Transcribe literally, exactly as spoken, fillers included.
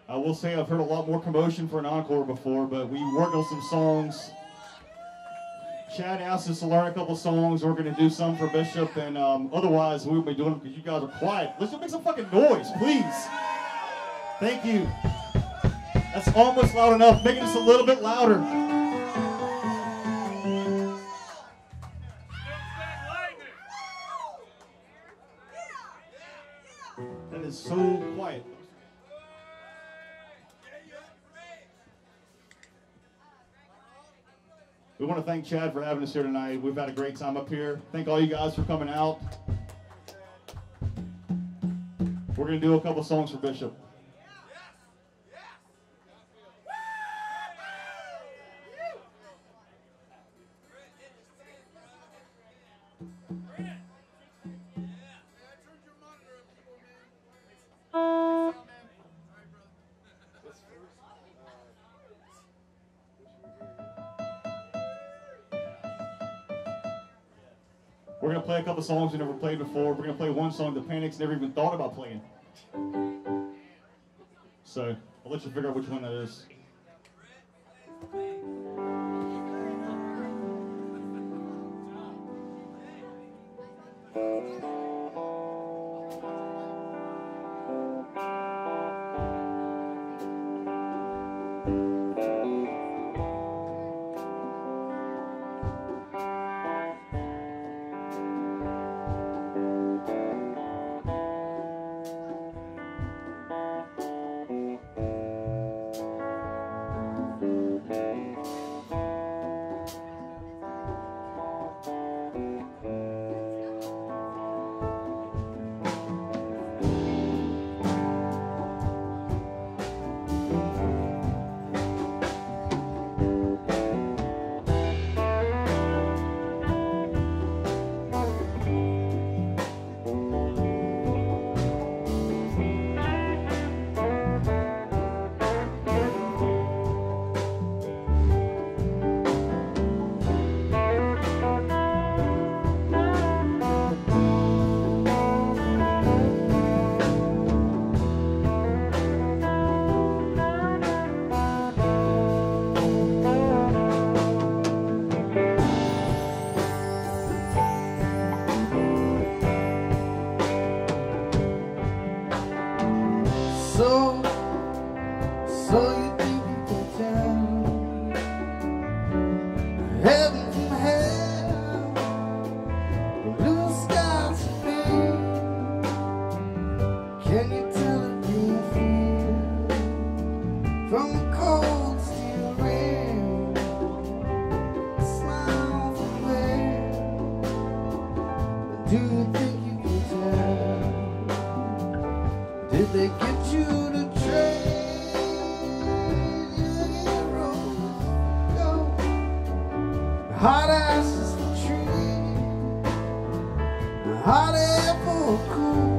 I will say I've heard a lot more commotion for an encore before, but we worked on some songs. Chad asked us to learn a couple songs. We're going to do some for Bishop, and um, otherwise we'll be doing them because you guys are quiet. Let's just make some fucking noise, please. Thank you. That's almost loud enough. Make it just a little bit louder. That is so quiet. We want to thank Chad for having us here tonight. We've had a great time up here. Thank all you guys for coming out. We're going to do a couple songs for Bishop. We're going to play a couple songs we never played before. We're going to play one song the Panics never even thought about playing. So, I'll let you figure out which one that is. Hot ass is the tree, hot air for cool.